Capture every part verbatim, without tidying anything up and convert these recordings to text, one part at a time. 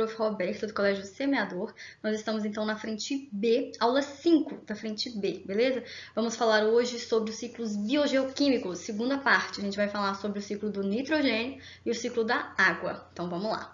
Rodolfo Roberto, do Colégio Semeador. Nós estamos então na frente B, aula cinco da frente B, beleza? Vamos falar hoje sobre os ciclos biogeoquímicos, segunda parte. A gente vai falar sobre o ciclo do nitrogênio e o ciclo da água. Então vamos lá.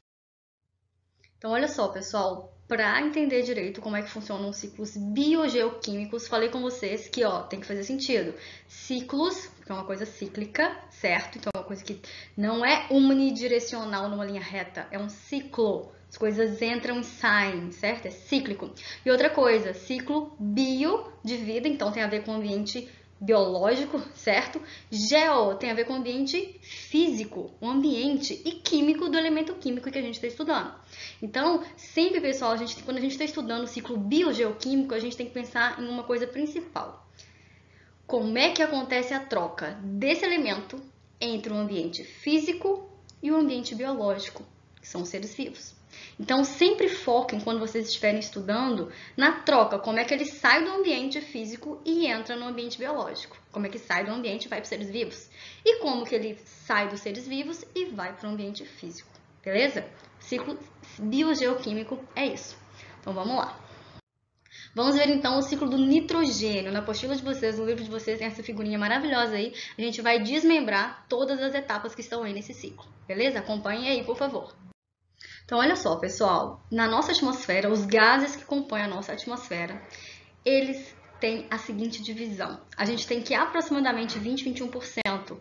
Então olha só, pessoal, para entender direito como é que funcionam os ciclos biogeoquímicos, falei com vocês que, ó, tem que fazer sentido. Ciclos, que é uma coisa cíclica, certo? Então é uma coisa que não é unidirecional numa linha reta, é um ciclo. As coisas entram e saem, certo? É cíclico. E outra coisa, ciclo bio de vida, então tem a ver com o ambiente biológico, certo? Geo tem a ver com o ambiente físico, o ambiente e químico do elemento químico que a gente está estudando. Então, sempre, pessoal, a gente, quando a gente está estudando o ciclo biogeoquímico, a gente tem que pensar em uma coisa principal. Como é que acontece a troca desse elemento entre o ambiente físico e o ambiente biológico, que são os seres vivos? Então, sempre foquem, quando vocês estiverem estudando, na troca, como é que ele sai do ambiente físico e entra no ambiente biológico. Como é que sai do ambiente e vai para os seres vivos. E como que ele sai dos seres vivos e vai para o ambiente físico. Beleza? Ciclo biogeoquímico é isso. Então, vamos lá. Vamos ver então o ciclo do nitrogênio. Na apostila de vocês, no livro de vocês, tem essa figurinha maravilhosa aí. A gente vai desmembrar todas as etapas que estão aí nesse ciclo. Beleza? Acompanhem aí, por favor. Então, olha só, pessoal, na nossa atmosfera, os gases que compõem a nossa atmosfera, eles têm a seguinte divisão. A gente tem que aproximadamente vinte, vinte e um por cento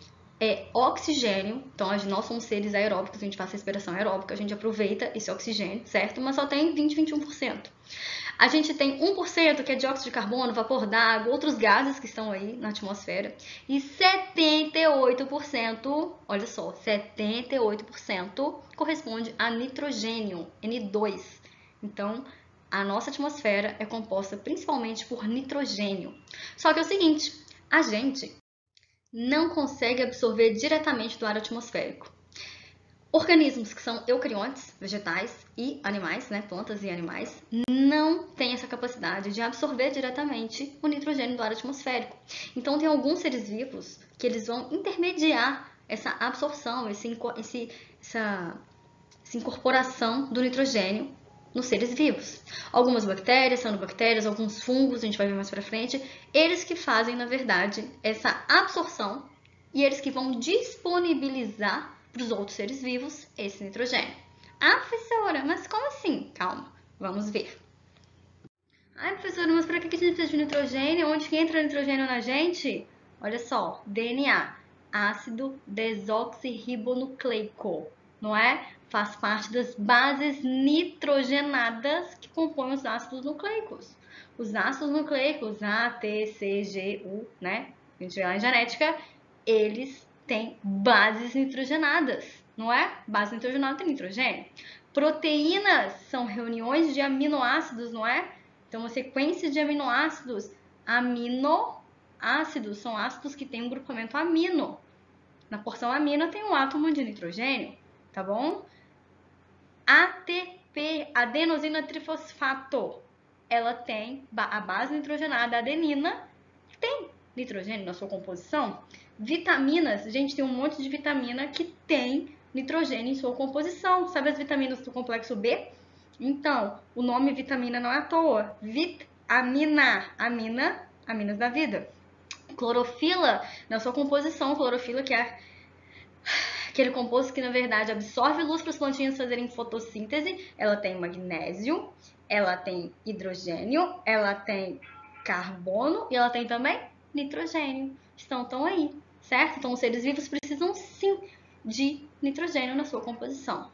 é oxigênio, então nós somos seres aeróbicos, a gente faz respiração aeróbica, a gente aproveita esse oxigênio, certo? Mas só tem vinte, vinte e um por cento. A gente tem um por cento que é dióxido de carbono, vapor d'água, outros gases que estão aí na atmosfera. E setenta e oito por cento, olha só, setenta e oito por cento corresponde a nitrogênio, N dois. Então, a nossa atmosfera é composta principalmente por nitrogênio. Só que é o seguinte, a gente não consegue absorver diretamente do ar atmosférico. Organismos que são eucariontes, vegetais e animais, né, plantas e animais, não têm essa capacidade de absorver diretamente o nitrogênio do ar atmosférico. Então, tem alguns seres vivos que eles vão intermediar essa absorção, esse, esse, essa, essa incorporação do nitrogênio nos seres vivos. Algumas bactérias, cianobactérias, alguns fungos, a gente vai ver mais pra frente, eles que fazem, na verdade, essa absorção e eles que vão disponibilizar para os outros seres vivos esse nitrogênio. Ah, professora, mas como assim? Calma, vamos ver. Ah, professora, mas para que a gente precisa de nitrogênio? Onde que entra o nitrogênio na gente? Olha só, D N A, ácido desoxirribonucleico, não é? Faz parte das bases nitrogenadas que compõem os ácidos nucleicos. Os ácidos nucleicos, A, T, C, G, U, né? A gente vê lá em genética, eles têm bases nitrogenadas, não é? Base nitrogenada tem nitrogênio. Proteínas são reuniões de aminoácidos, não é? Então, uma sequência de aminoácidos. Aminoácidos são ácidos que têm um grupamento amino. Na porção amino tem um átomo de nitrogênio, tá bom? A T P, adenosina trifosfato, ela tem a base nitrogenada, a adenina, tem nitrogênio na sua composição. Vitaminas, gente, tem um monte de vitamina que tem nitrogênio em sua composição. Sabe as vitaminas do complexo B? Então, o nome vitamina não é à toa. Vitamina, amina, aminas da vida. Clorofila, na sua composição, clorofila que é aquele composto que, na verdade, absorve luz para as plantinhas fazerem fotossíntese. Ela tem magnésio, ela tem hidrogênio, ela tem carbono e ela tem também nitrogênio. Estão, estão aí, certo? Então, os seres vivos precisam, sim, de nitrogênio na sua composição.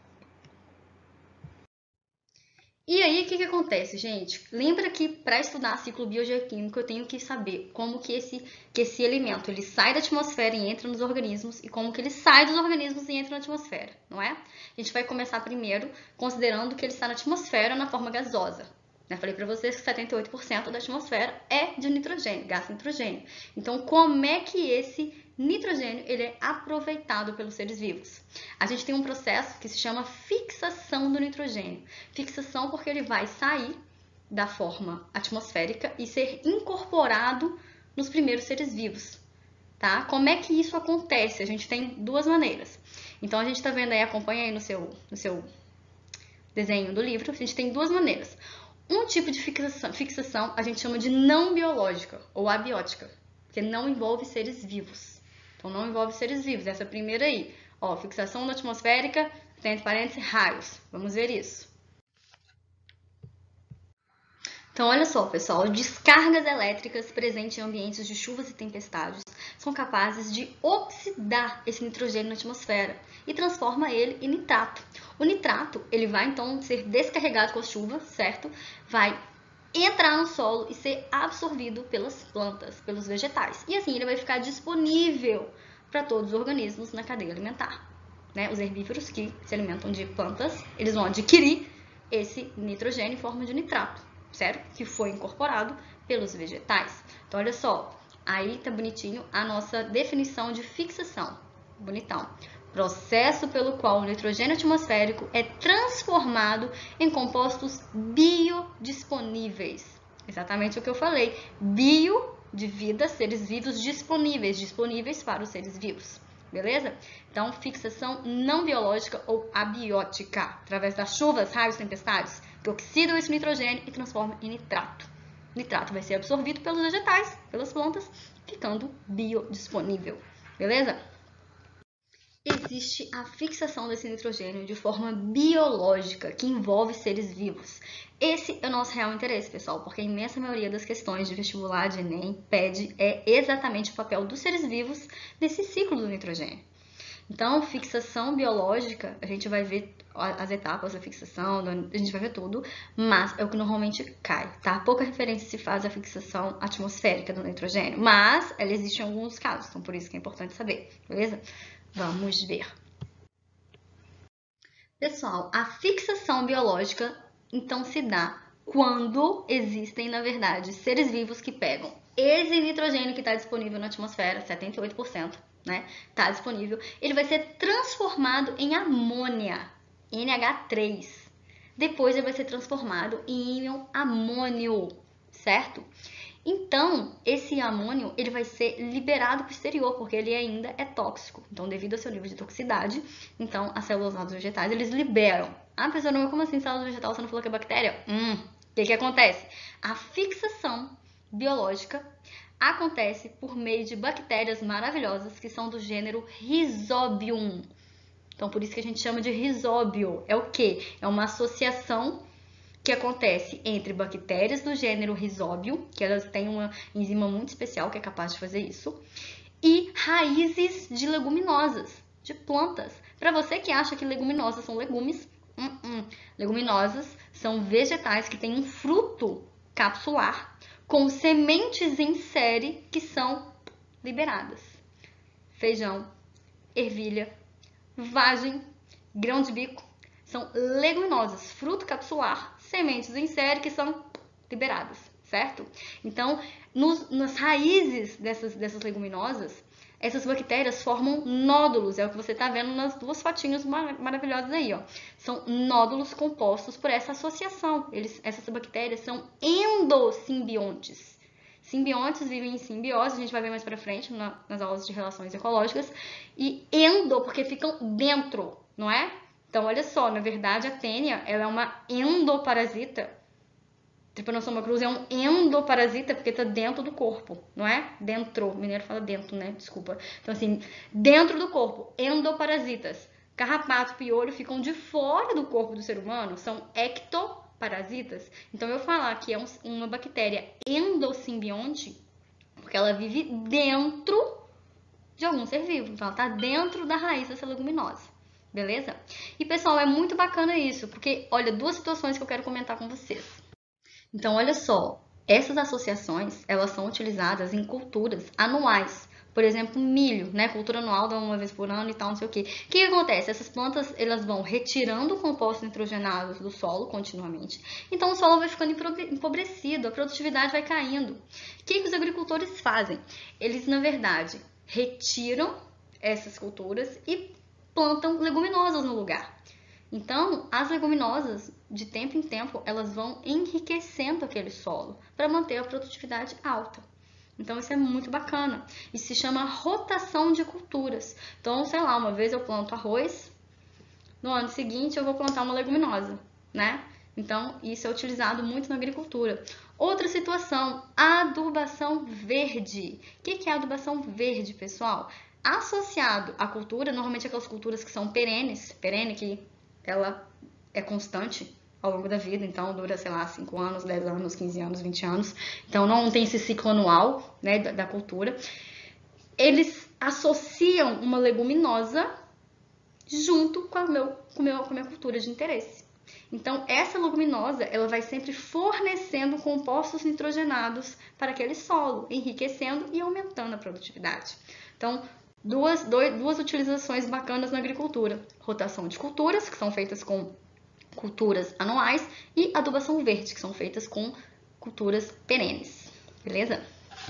E aí, o que que acontece, gente? Lembra que para estudar ciclo biogeoquímico eu tenho que saber como que esse, que esse elemento ele sai da atmosfera e entra nos organismos e como que ele sai dos organismos e entra na atmosfera, não é? A gente vai começar primeiro considerando que ele está na atmosfera na forma gasosa. Eu falei para vocês que setenta e oito por cento da atmosfera é de nitrogênio, gás nitrogênio. Então, como é que esse nitrogênio ele é aproveitado pelos seres vivos? A gente tem um processo que se chama fixação do nitrogênio. Fixação porque ele vai sair da forma atmosférica e ser incorporado nos primeiros seres vivos. Tá? Como é que isso acontece? A gente tem duas maneiras. Então, a gente está vendo aí, acompanha aí no seu, no seu desenho do livro, a gente tem duas maneiras. Um tipo de fixação, fixação a gente chama de não biológica ou abiótica, porque não envolve seres vivos. Então, não envolve seres vivos. Essa primeira aí, ó, fixação da atmosférica, tem entre parênteses, raios. Vamos ver isso. Então, olha só, pessoal, descargas elétricas presentes em ambientes de chuvas e tempestades são capazes de oxidar esse nitrogênio na atmosfera e transforma ele em nitrato. O nitrato, ele vai então ser descarregado com a chuva, certo? Vai entrar no solo e ser absorvido pelas plantas, pelos vegetais. E assim ele vai ficar disponível para todos os organismos na cadeia alimentar. Né? Os herbívoros que se alimentam de plantas, eles vão adquirir esse nitrogênio em forma de nitrato, certo? Que foi incorporado pelos vegetais. Então, olha só, aí tá bonitinho a nossa definição de fixação. Bonitão. Processo pelo qual o nitrogênio atmosférico é transformado em compostos biodisponíveis. Exatamente o que eu falei. Bio, de vida, seres vivos disponíveis, disponíveis para os seres vivos. Beleza? Então, fixação não biológica ou abiótica, através das chuvas, raios, tempestades, que oxidam esse nitrogênio e transformam em nitrato. O nitrato vai ser absorvido pelos vegetais, pelas plantas, ficando biodisponível. Beleza? Existe a fixação desse nitrogênio de forma biológica, que envolve seres vivos. Esse é o nosso real interesse, pessoal, porque a imensa maioria das questões de vestibular, de Enem, pede é exatamente o papel dos seres vivos nesse ciclo do nitrogênio. Então, fixação biológica, a gente vai ver as etapas da fixação, a gente vai ver tudo, mas é o que normalmente cai, tá? Pouca referência se faz à fixação atmosférica do nitrogênio, mas ela existe em alguns casos, então por isso que é importante saber, beleza? Vamos ver. Pessoal, a fixação biológica, então, se dá quando existem, na verdade, seres vivos que pegam esse nitrogênio que está disponível na atmosfera, setenta e oito por cento, né? Está disponível. Ele vai ser transformado em amônia, N H três. Depois ele vai ser transformado em íon amônio, certo? Então, esse amônio ele vai ser liberado para o exterior, porque ele ainda é tóxico. Então, devido ao seu nível de toxicidade, então as células lá dos vegetais, eles liberam. Ah, professor, não, como assim célula vegetal? Você não falou que é bactéria? Hum, o que que acontece? A fixação biológica acontece por meio de bactérias maravilhosas que são do gênero Rhizobium. Então, por isso que a gente chama de risóbio. É o quê? É uma associação que acontece entre bactérias do gênero Rhizobium, que elas têm uma enzima muito especial que é capaz de fazer isso, e raízes de leguminosas, de plantas. Para você que acha que leguminosas são legumes, uh -uh. leguminosas são vegetais que têm um fruto capsular com sementes em série que são liberadas. Feijão, ervilha, vagem, grão de bico, são leguminosas, fruto capsular, sementes em série que são liberadas, certo? Então, nos, nas raízes dessas, dessas leguminosas, essas bactérias formam nódulos, é o que você está vendo nas duas fotinhos mar maravilhosas aí, ó. São nódulos compostos por essa associação. Eles, essas bactérias são endosimbiontes. Simbiontes vivem em simbiose, a gente vai ver mais pra frente na, nas aulas de relações ecológicas. E endo, porque ficam dentro, não é? Então, olha só, na verdade, a tênia, ela é uma endoparasita. Trypanosoma cruzi é um endoparasita porque está dentro do corpo, não é? Dentro, o mineiro fala dentro, né? Desculpa. Então, assim, dentro do corpo, endoparasitas. Carrapato, piolho ficam de fora do corpo do ser humano, são ectoparasitas. Então, eu falar que é um, uma bactéria endosimbionte, porque ela vive dentro de algum ser vivo. Então, ela está dentro da raiz dessa leguminosa. Beleza? E, pessoal, é muito bacana isso, porque, olha, duas situações que eu quero comentar com vocês. Então, olha só, essas associações, elas são utilizadas em culturas anuais. Por exemplo, milho, né? Cultura anual dá uma vez por ano e tal, não sei o quê. O que acontece? Essas plantas, elas vão retirando compostos nitrogenados do solo continuamente. Então, o solo vai ficando empobrecido, a produtividade vai caindo. O que os agricultores fazem? Eles, na verdade, retiram essas culturas e plantam leguminosas no lugar. Então, as leguminosas, de tempo em tempo, elas vão enriquecendo aquele solo para manter a produtividade alta. Então, isso é muito bacana. Isso se chama rotação de culturas. Então, sei lá, uma vez eu planto arroz, no ano seguinte eu vou plantar uma leguminosa. né? Então, isso é utilizado muito na agricultura. Outra situação, adubação verde. O que é adubação verde, pessoal? Associado à cultura, normalmente aquelas culturas que são perenes, perene que ela é constante ao longo da vida, então dura, sei lá, cinco anos, dez anos, quinze anos, vinte anos. Então não tem esse ciclo anual, né, da, da cultura. Eles associam uma leguminosa junto com a, meu, com, meu, com a minha cultura de interesse. Então, essa leguminosa, ela vai sempre fornecendo compostos nitrogenados para aquele solo, enriquecendo e aumentando a produtividade. Então, duas, dois, duas utilizações bacanas na agricultura. Rotação de culturas, que são feitas com culturas anuais, e adubação verde, que são feitas com culturas perenes. Beleza?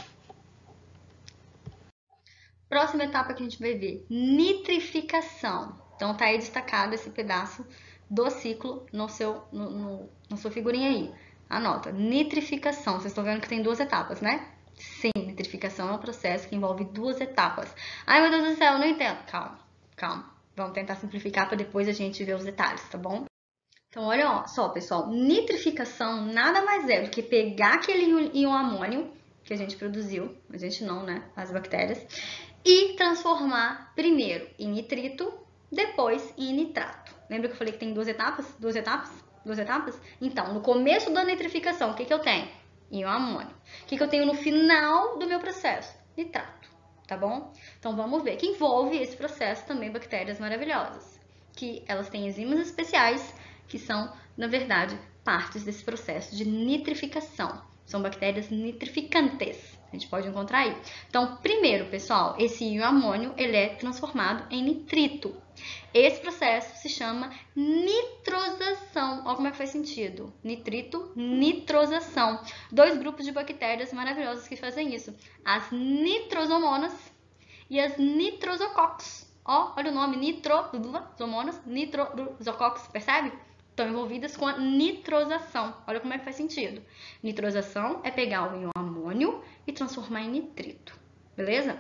Próxima etapa que a gente vai ver, nitrificação. Então, tá aí destacado esse pedaço do ciclo no seu, no, no, na sua figurinha aí. Anota, nitrificação. Vocês estão vendo que tem duas etapas, né? Sim, nitrificação é um processo que envolve duas etapas. Ai, meu Deus do céu, eu não entendo. Calma, calma. Vamos tentar simplificar para depois a gente ver os detalhes, tá bom? Então, olha só, pessoal. Nitrificação nada mais é do que pegar aquele íon amônio que a gente produziu, a gente não, né? As bactérias, e transformar primeiro em nitrito, depois em nitrato. Lembra que eu falei que tem duas etapas? Duas etapas? Duas etapas? Então, no começo da nitrificação, o que, que eu tenho? Íon amônio. O que, que eu tenho no final do meu processo? Nitrato, tá bom? Então, vamos ver que envolve esse processo também bactérias maravilhosas, que elas têm enzimas especiais que são, na verdade, partes desse processo de nitrificação. São bactérias nitrificantes. A gente pode encontrar aí. Então, primeiro, pessoal, esse íon amônio ele é transformado em nitrito. Esse processo se chama nitrosação. Olha como é que faz sentido. Nitrito, nitrosação. Dois grupos de bactérias maravilhosas que fazem isso. As nitrosomonas e as nitrosococcus. Ó, olha o nome, nitrosomonas, nitrosococcus, percebe? Estão envolvidas com a nitrosação. Olha como é que faz sentido. Nitrosação é pegar o íon amônio e transformar em nitrito. Beleza?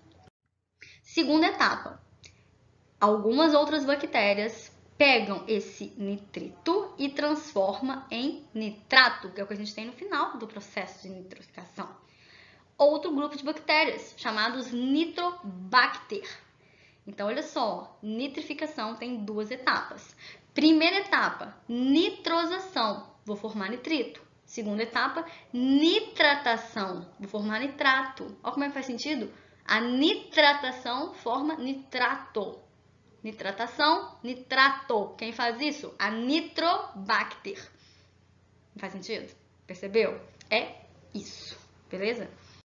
Segunda etapa. Algumas outras bactérias pegam esse nitrito e transformam em nitrato, que é o que a gente tem no final do processo de nitrificação. Outro grupo de bactérias, chamados nitrobacter. Então, olha só, nitrificação tem duas etapas. Primeira etapa, nitrosação, vou formar nitrito. Segunda etapa, nitratação, vou formar nitrato. Olha como é que faz sentido? A nitratação forma nitrato. Nitratação, nitrato. Quem faz isso? A nitrobacter. Não faz sentido? Percebeu? É isso, beleza?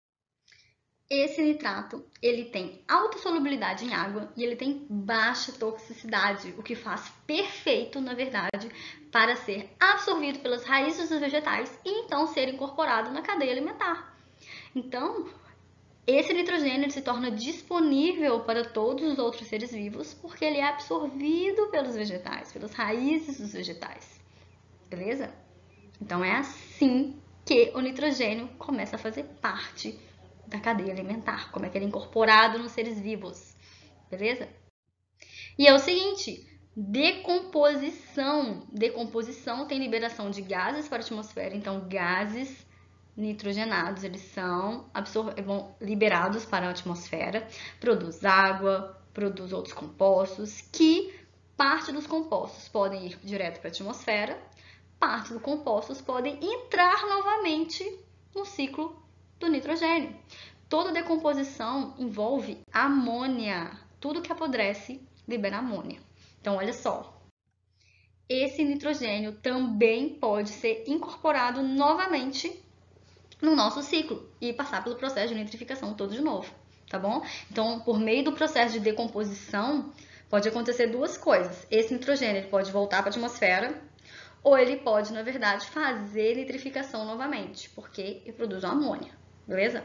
Esse nitrato, ele tem alta solubilidade em água e ele tem baixa toxicidade, o que faz perfeito, na verdade, para ser absorvido pelas raízes dos vegetais e então ser incorporado na cadeia alimentar. Então, esse nitrogênio ele se torna disponível para todos os outros seres vivos porque ele é absorvido pelos vegetais, pelas raízes dos vegetais. Beleza? Então, é assim que o nitrogênio começa a fazer parte da cadeia alimentar, como é que ele é incorporado nos seres vivos, beleza? E é o seguinte, decomposição. Decomposição tem liberação de gases para a atmosfera, então gases nitrogenados, eles são vão liberados para a atmosfera, produz água, produz outros compostos, que parte dos compostos podem ir direto para a atmosfera, parte dos compostos podem entrar novamente no ciclo do nitrogênio. Toda decomposição envolve amônia. Tudo que apodrece libera amônia. Então, olha só. Esse nitrogênio também pode ser incorporado novamente no nosso ciclo e passar pelo processo de nitrificação todo de novo, tá bom? Então, por meio do processo de decomposição, pode acontecer duas coisas. Esse nitrogênio ele pode voltar para a atmosfera ou ele pode, na verdade, fazer nitrificação novamente, porque ele produz amônia, beleza?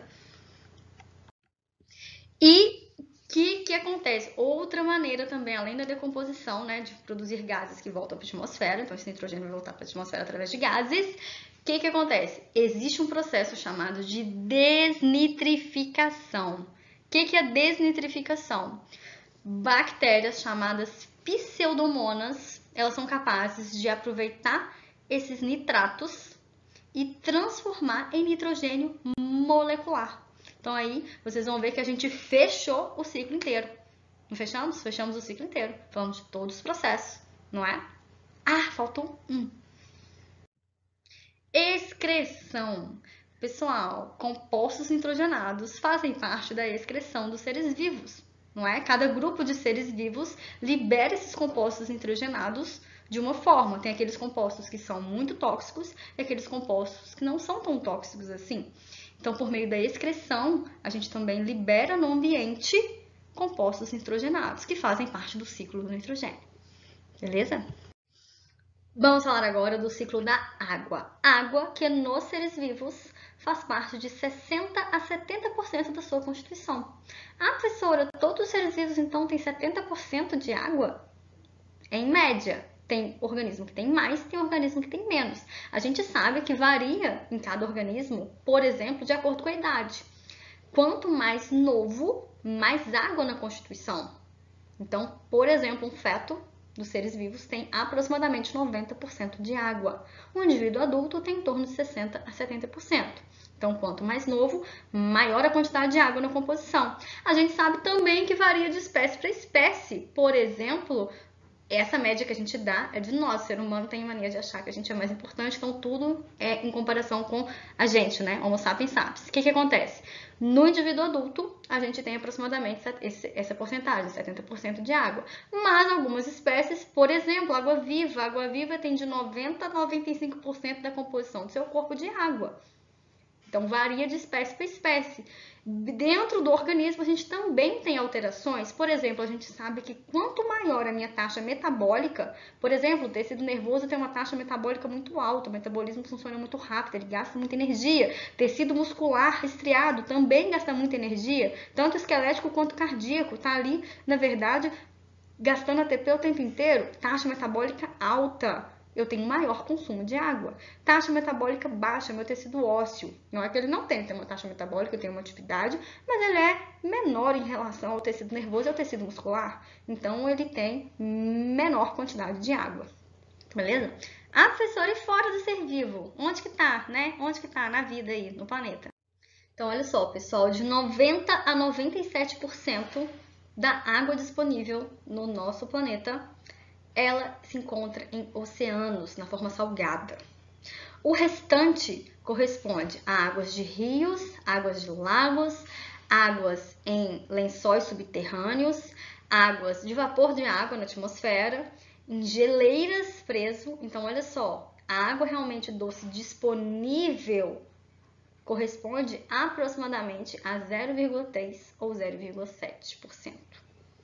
E o que, que acontece? Outra maneira também, além da decomposição, né, de produzir gases que voltam para a atmosfera, então esse nitrogênio vai voltar para a atmosfera através de gases, o que, que acontece? Existe um processo chamado de desnitrificação. O que, que é desnitrificação? Bactérias chamadas pseudomonas, elas são capazes de aproveitar esses nitratos e transformar em nitrogênio molecular. Então aí vocês vão ver que a gente fechou o ciclo inteiro. Não fechamos? Fechamos o ciclo inteiro. Falamos de todos os processos, não é? Ah, faltou um. Excreção. Pessoal, compostos nitrogenados fazem parte da excreção dos seres vivos, não é? Cada grupo de seres vivos libera esses compostos nitrogenados de uma forma. Tem aqueles compostos que são muito tóxicos e aqueles compostos que não são tão tóxicos assim. Então, por meio da excreção, a gente também libera no ambiente compostos nitrogenados, que fazem parte do ciclo do nitrogênio. Beleza? Vamos falar agora do ciclo da água. Água, que nos seres vivos faz parte de sessenta a setenta por cento da sua constituição. Ah, professora, todos os seres vivos então têm setenta por cento de água? Em média. Tem organismo que tem mais, tem organismo que tem menos. A gente sabe que varia em cada organismo, por exemplo, de acordo com a idade. Quanto mais novo, mais água na constituição. Então, por exemplo, um feto dos seres vivos tem aproximadamente noventa por cento de água. Um indivíduo adulto tem em torno de sessenta a setenta por cento. Então, quanto mais novo, maior a quantidade de água na composição. A gente sabe também que varia de espécie para espécie. Por exemplo, essa média que a gente dá é de nós. O ser humano tem mania de achar que a gente é mais importante, então tudo é em comparação com a gente, né? Homo sapiens sapiens. O que que acontece? No indivíduo adulto, a gente tem aproximadamente essa porcentagem, setenta por cento de água. Mas algumas espécies, por exemplo, água-viva. A água-viva tem de noventa a noventa e cinco por cento da composição do seu corpo de água. Então, varia de espécie para espécie. Dentro do organismo, a gente também tem alterações. Por exemplo, a gente sabe que quanto maior a minha taxa metabólica, por exemplo, o tecido nervoso tem uma taxa metabólica muito alta, o metabolismo funciona muito rápido, ele gasta muita energia. Tecido muscular estriado também gasta muita energia, tanto esquelético quanto cardíaco. Tá ali, na verdade, gastando A T P o tempo inteiro, taxa metabólica alta. Eu tenho maior consumo de água. Taxa metabólica baixa, meu tecido ósseo. Não é que ele não tem, tem uma taxa metabólica, tem uma atividade, mas ele é menor em relação ao tecido nervoso e ao tecido muscular. Então, ele tem menor quantidade de água. Beleza? Ah, professora, e fora do ser vivo? Onde que tá, né? Onde que tá na vida aí, no planeta? Então, olha só, pessoal, de noventa a noventa e sete por cento da água disponível no nosso planeta, ela se encontra em oceanos, na forma salgada. O restante corresponde a águas de rios, águas de lagos, águas em lençóis subterrâneos, águas de vapor de água na atmosfera, em geleiras preso. Então, olha só, a água realmente doce disponível corresponde aproximadamente a zero vírgula três ou zero vírgula sete por cento.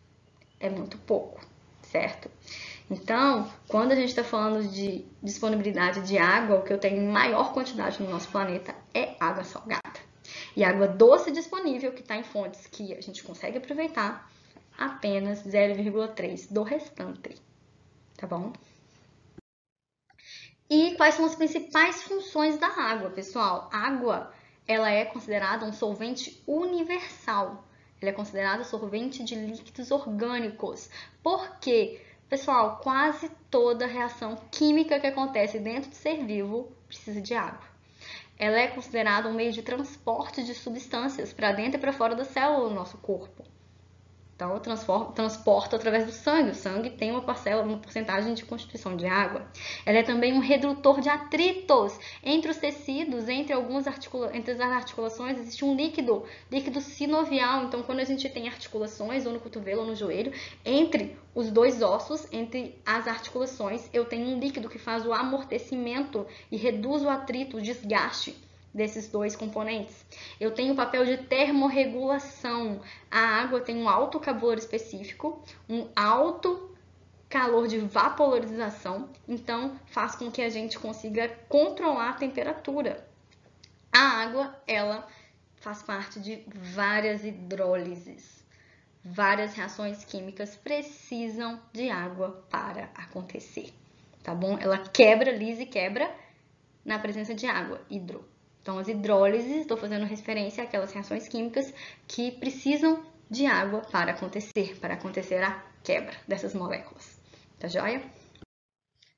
É muito pouco, certo? Então, quando a gente está falando de disponibilidade de água, o que eu tenho em maior quantidade no nosso planeta é água salgada. E água doce disponível, que está em fontes que a gente consegue aproveitar, apenas zero vírgula três do restante, tá bom? E quais são as principais funções da água, pessoal? A água, ela é considerada um solvente universal. Ela é considerada solvente de líquidos orgânicos. Por quê? Pessoal, quase toda reação química que acontece dentro do ser vivo precisa de água. Ela é considerada um meio de transporte de substâncias para dentro e para fora da célula do nosso corpo. Então, transporta através do sangue. O sangue tem uma parcela, uma porcentagem de constituição de água. Ela é também um redutor de atritos entre os tecidos, entre algumas articula... entre as articulações, existe um líquido, líquido sinovial. Então, quando a gente tem articulações, ou no cotovelo ou no joelho, entre os dois ossos, entre as articulações, eu tenho um líquido que faz o amortecimento e reduz o atrito, o desgaste desses dois componentes. Eu tenho o papel de termorregulação. A água tem um alto calor específico, um alto calor de vaporização, então faz com que a gente consiga controlar a temperatura. A água, ela faz parte de várias hidrólises. Várias reações químicas precisam de água para acontecer, tá bom? Ela quebra, lisa e quebra na presença de água, hidro. Então, as hidrólises, estou fazendo referência àquelas reações químicas que precisam de água para acontecer, para acontecer a quebra dessas moléculas. Tá joia?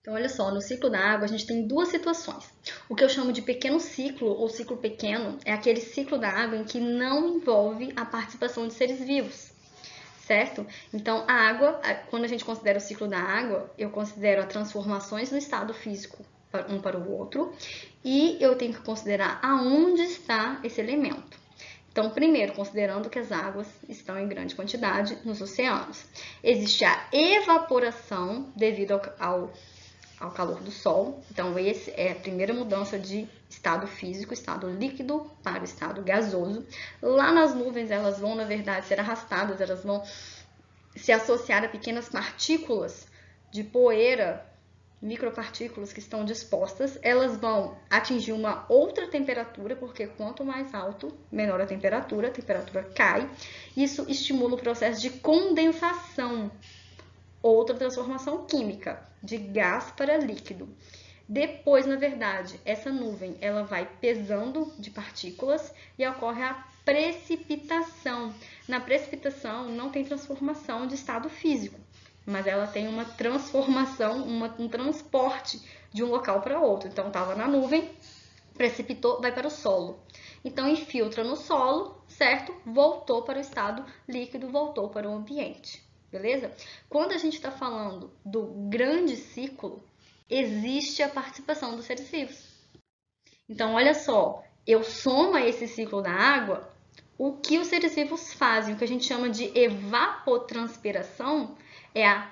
Então, olha só, no ciclo da água a gente tem duas situações. O que eu chamo de pequeno ciclo ou ciclo pequeno é aquele ciclo da água em que não envolve a participação de seres vivos, certo? Então, a água, quando a gente considera o ciclo da água, eu considero as transformações no estado físico um para o outro e eu tenho que considerar aonde está esse elemento. Então, primeiro, considerando que as águas estão em grande quantidade nos oceanos. Existe a evaporação devido ao, ao, ao calor do Sol. Então, essa é a primeira mudança de estado físico, estado líquido para o estado gasoso. Lá nas nuvens, elas vão, na verdade, ser arrastadas, elas vão se associar a pequenas partículas de poeira, micropartículas que estão dispostas, elas vão atingir uma outra temperatura, porque quanto mais alto, menor a temperatura, a temperatura cai. Isso estimula o processo de condensação, outra transformação química, de gás para líquido. Depois, na verdade, essa nuvem ela vai pesando de partículas e ocorre a precipitação. Na precipitação não tem transformação de estado físico, mas ela tem uma transformação, uma, um transporte de um local para outro. Então, estava na nuvem, precipitou, vai para o solo. Então, infiltra no solo, certo? Voltou para o estado líquido, voltou para o ambiente, beleza? Quando a gente está falando do grande ciclo, existe a participação dos seres vivos. Então, olha só, eu somo a esse ciclo da água o que os seres vivos fazem, o que a gente chama de evapotranspiração, é a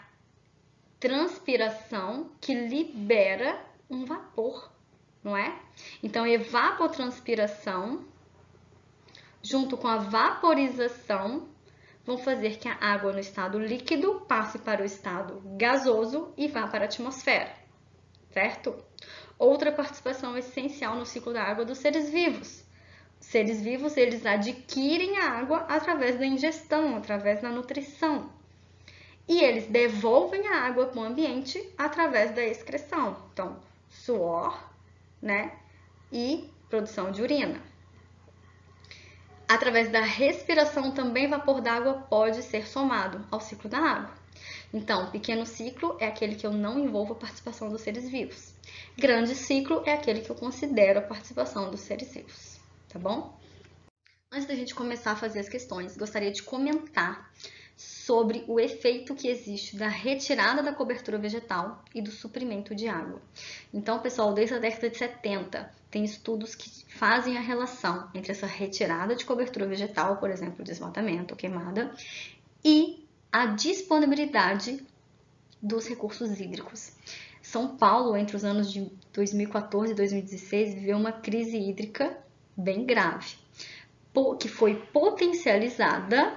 transpiração que libera um vapor, não é? Então, evapotranspiração junto com a vaporização vão fazer que a água no estado líquido passe para o estado gasoso e vá para a atmosfera, certo? Outra participação essencial no ciclo da água dos seres vivos. Os seres vivos, eles adquirem a água através da ingestão, através da nutrição. E eles devolvem a água para o ambiente através da excreção. Então, suor, né? E produção de urina. Através da respiração, também vapor d'água pode ser somado ao ciclo da água. Então, pequeno ciclo é aquele que eu não envolvo a participação dos seres vivos. Grande ciclo é aquele que eu considero a participação dos seres vivos, tá bom? Antes da gente começar a fazer as questões, gostaria de comentar sobre o efeito que existe da retirada da cobertura vegetal e do suprimento de água. Então, pessoal, desde a década de setenta, tem estudos que fazem a relação entre essa retirada de cobertura vegetal, por exemplo, desmatamento ou queimada, e a disponibilidade dos recursos hídricos. São Paulo, entre os anos de dois mil e quatorze e dois mil e dezesseis, viveu uma crise hídrica bem grave, que foi potencializada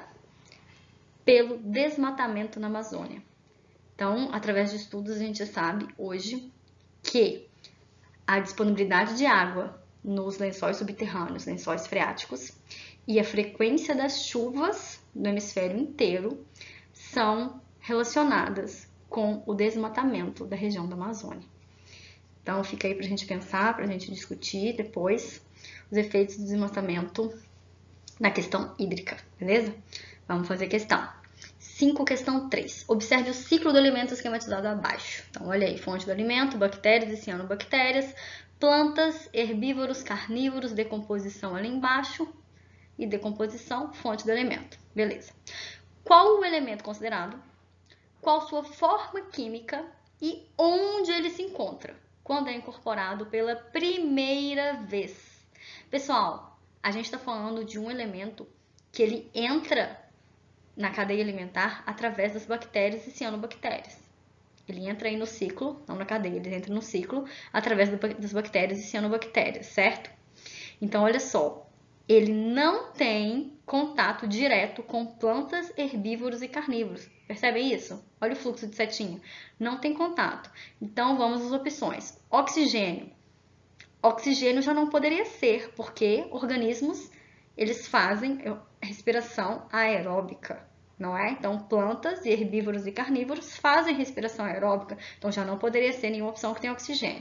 pelo desmatamento na Amazônia. Então, através de estudos, a gente sabe hoje que a disponibilidade de água nos lençóis subterrâneos, lençóis freáticos, e a frequência das chuvas no hemisfério inteiro são relacionadas com o desmatamento da região da Amazônia. Então, fica aí para a gente pensar, para a gente discutir depois os efeitos do desmatamento na questão hídrica, beleza? Vamos fazer questão. cinco, questão três. Observe o ciclo do alimento esquematizado abaixo. Então, olha aí, fonte do alimento, bactérias e cianobactérias, plantas, herbívoros, carnívoros, decomposição ali embaixo e decomposição, fonte do alimento. Beleza. Qual o elemento considerado? Qual sua forma química e onde ele se encontra quando é incorporado pela primeira vez? Pessoal, a gente está falando de um elemento que ele entra na cadeia alimentar através das bactérias e cianobactérias. Ele entra aí no ciclo, não na cadeia, ele entra no ciclo através das bactérias e cianobactérias, certo? Então, olha só, ele não tem contato direto com plantas, herbívoros e carnívoros. Percebem isso? Olha o fluxo de setinha. Não tem contato. Então, vamos às opções. Oxigênio. Oxigênio já não poderia ser, porque organismos, eles fazem respiração aeróbica, não é? Então, plantas, herbívoros e carnívoros fazem respiração aeróbica, então já não poderia ser nenhuma opção que tem oxigênio.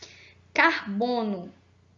Carbono.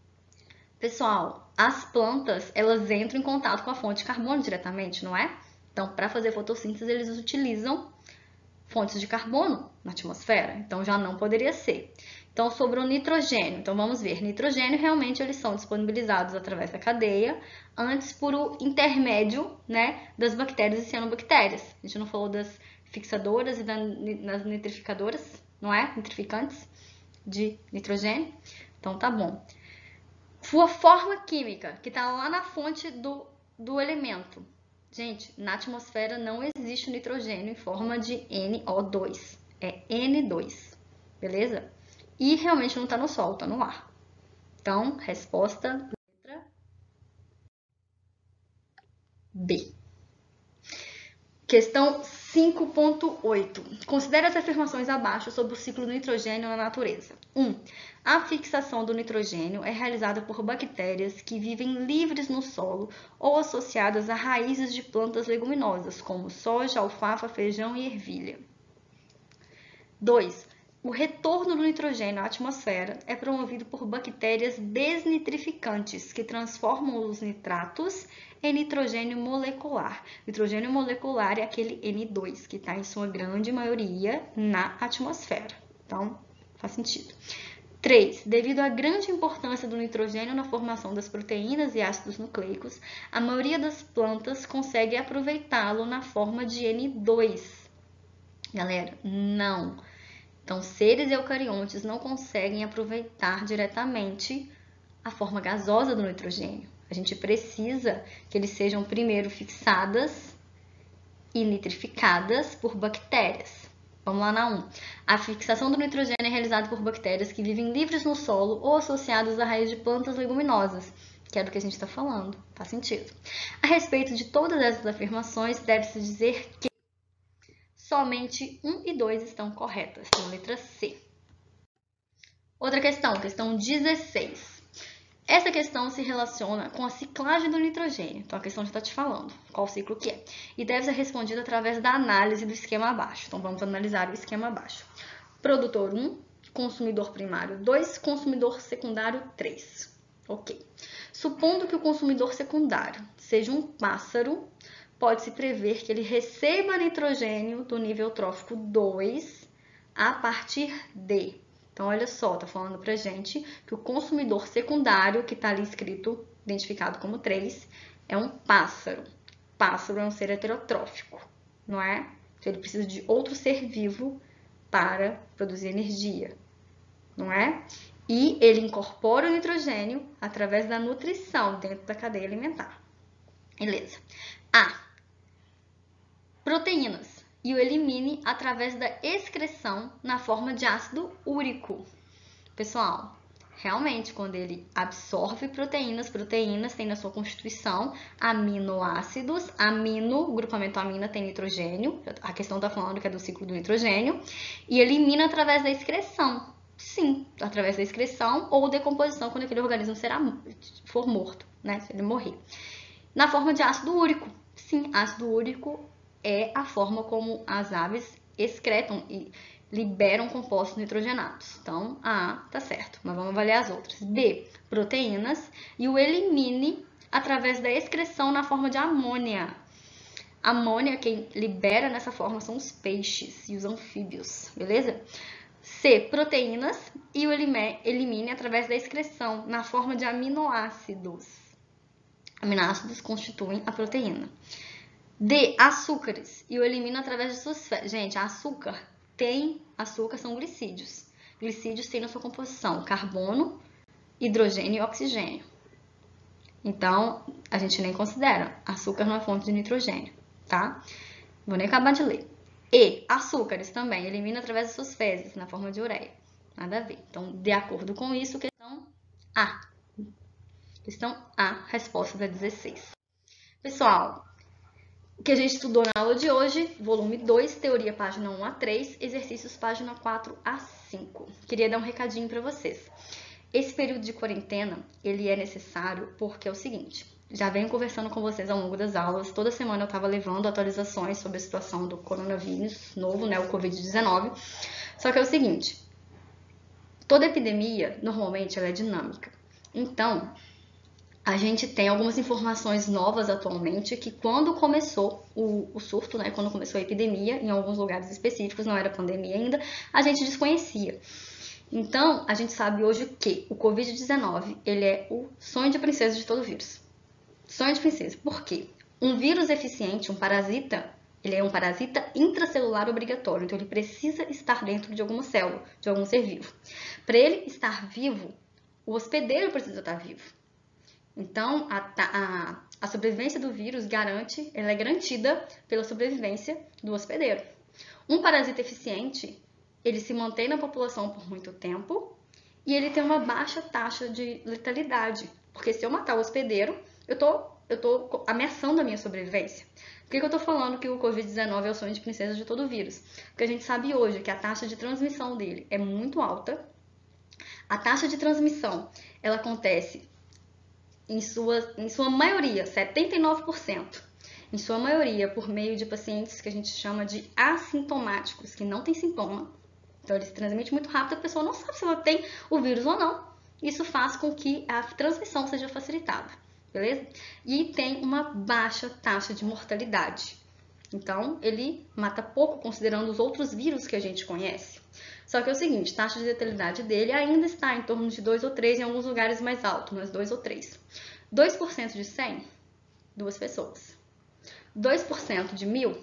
Pessoal, as plantas, elas entram em contato com a fonte de carbono diretamente, não é? Então, para fazer fotossíntese, eles utilizam fontes de carbono na atmosfera, então já não poderia ser. Então, sobre o nitrogênio, então vamos ver, nitrogênio realmente eles são disponibilizados através da cadeia, antes por o intermédio, né, das bactérias e cianobactérias. A gente não falou das fixadoras e das nitrificadoras, não é? Nitrificantes de nitrogênio. Então, tá bom. Sua forma química, que está lá na fonte do, do elemento. Gente, na atmosfera não existe nitrogênio em forma de N O dois. É N dois, beleza? E realmente não está no Sol, está no ar. Então, resposta letra B. Questão cinco ponto oito. Considere as afirmações abaixo sobre o ciclo do nitrogênio na natureza. um. A fixação do nitrogênio é realizada por bactérias que vivem livres no solo ou associadas a raízes de plantas leguminosas, como soja, alfafa, feijão e ervilha. dois. O retorno do nitrogênio à atmosfera é promovido por bactérias desnitrificantes, que transformam os nitratos em nitrogênio molecular. Nitrogênio molecular é aquele N dois, que está em sua grande maioria na atmosfera. Então, faz sentido. três. Devido à grande importância do nitrogênio na formação das proteínas e ácidos nucleicos, a maioria das plantas consegue aproveitá-lo na forma de N dois. Galera, não. Então, seres eucariontes não conseguem aproveitar diretamente a forma gasosa do nitrogênio. A gente precisa que eles sejam primeiro fixadas e nitrificadas por bactérias. Vamos lá na um. A fixação do nitrogênio é realizada por bactérias que vivem livres no solo ou associadas a raízes de plantas leguminosas, que é do que a gente está falando. Faz sentido. A respeito de todas essas afirmações, deve-se dizer que somente um e dois estão corretas. Então, letra C. Outra questão, questão dezesseis. Essa questão se relaciona com a ciclagem do nitrogênio. Então, a questão já está te falando qual ciclo que é. E deve ser respondida através da análise do esquema abaixo. Então, vamos analisar o esquema abaixo. Produtor um, consumidor primário dois, consumidor secundário três. Ok. Supondo que o consumidor secundário seja um pássaro, pode-se prever que ele receba nitrogênio do nível trófico dois a partir de... Então, olha só, tá falando pra gente que o consumidor secundário, que tá ali escrito, identificado como três, é um pássaro. Pássaro é um ser heterotrófico, não é? Então, ele precisa de outro ser vivo para produzir energia, não é? E ele incorpora o nitrogênio através da nutrição dentro da cadeia alimentar. Beleza. A. Proteínas. E o elimine através da excreção na forma de ácido úrico. Pessoal, realmente, quando ele absorve proteínas, proteínas têm na sua constituição aminoácidos, amino, o grupamento amina tem nitrogênio, a questão está falando que é do ciclo do nitrogênio, e elimina através da excreção. Sim, através da excreção ou decomposição, quando aquele organismo será, for morto, né? Se ele morrer. Na forma de ácido úrico. Sim, ácido úrico é a forma como as aves excretam e liberam compostos nitrogenados. Então, a A tá certo, mas vamos avaliar as outras. B, proteínas, e o elimine através da excreção na forma de amônia. Amônia, quem libera nessa forma são os peixes e os anfíbios, beleza? C, proteínas, e o elimine através da excreção na forma de aminoácidos. Aminoácidos constituem a proteína. D, açúcares, e o elimina através de suas fezes. Gente, açúcar tem, açúcar são glicídios. Glicídios têm na sua composição carbono, hidrogênio e oxigênio. Então, a gente nem considera. Açúcar não é fonte de nitrogênio, tá? Vou nem acabar de ler. E, açúcares também, elimina através de suas fezes, na forma de ureia. Nada a ver. Então, de acordo com isso, questão A. Questão A, resposta da dezesseis. Pessoal, o que a gente estudou na aula de hoje, volume dois, teoria, página um a três, exercícios, página quatro a cinco. Queria dar um recadinho para vocês. Esse período de quarentena, ele é necessário porque é o seguinte, já venho conversando com vocês ao longo das aulas, toda semana eu estava levando atualizações sobre a situação do coronavírus novo, né, o covid dezenove, só que é o seguinte, toda epidemia, normalmente, ela é dinâmica. Então, a gente tem algumas informações novas atualmente que quando começou o, o surto, né, quando começou a epidemia, em alguns lugares específicos, não era pandemia ainda, a gente desconhecia. Então, a gente sabe hoje que o covid dezenove, ele é o sonho de princesa de todo vírus. Sonho de princesa. Por quê? Um vírus eficiente, um parasita, ele é um parasita intracelular obrigatório, então ele precisa estar dentro de alguma célula, de algum ser vivo. Para ele estar vivo, o hospedeiro precisa estar vivo. Então, a, a, a sobrevivência do vírus garante, ela é garantida pela sobrevivência do hospedeiro. Um parasita eficiente, ele se mantém na população por muito tempo e ele tem uma baixa taxa de letalidade, porque se eu matar o hospedeiro, eu tô, eu tô ameaçando a minha sobrevivência. Por que, que eu tô falando que o covid dezenove é o sonho de princesa de todo vírus? Porque a gente sabe hoje que a taxa de transmissão dele é muito alta. A taxa de transmissão, ela acontece em sua, em sua maioria, setenta e nove por cento, em sua maioria por meio de pacientes que a gente chama de assintomáticos, que não tem sintoma. Então, ele se transmite muito rápido, a pessoa não sabe se ela tem o vírus ou não. Isso faz com que a transmissão seja facilitada, beleza? E tem uma baixa taxa de mortalidade. Então, ele mata pouco considerando os outros vírus que a gente conhece. Só que é o seguinte, a taxa de letalidade dele ainda está em torno de dois ou três, em alguns lugares mais alto, mas dois ou três. dois por cento de cem, duas pessoas. dois por cento de mil,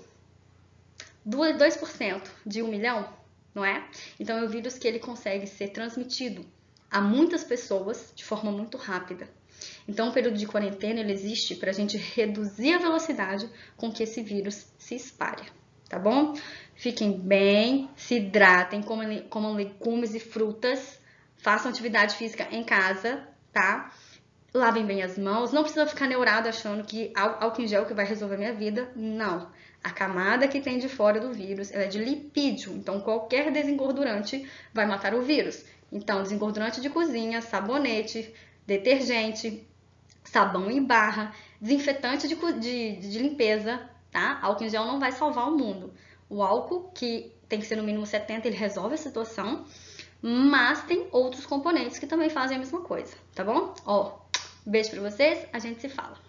dois por cento de um milhão, não é? Então, é um vírus que ele consegue ser transmitido a muitas pessoas de forma muito rápida. Então, o período de quarentena ele existe para a gente reduzir a velocidade com que esse vírus se espalha, tá bom? Fiquem bem, se hidratem, comam, comam legumes e frutas, façam atividade física em casa, tá? Lavem bem as mãos, não precisa ficar neurado achando que álcool em gel que vai resolver minha vida, não. A camada que tem de fora do vírus ela é de lipídio, então qualquer desengordurante vai matar o vírus. Então, desengordurante de cozinha, sabonete, detergente, sabão em barra, desinfetante de, de, de limpeza, tá? Álcool em gel não vai salvar o mundo. O álcool, que tem que ser no mínimo setenta, ele resolve a situação, mas tem outros componentes que também fazem a mesma coisa, tá bom? Ó, beijo pra vocês, a gente se fala.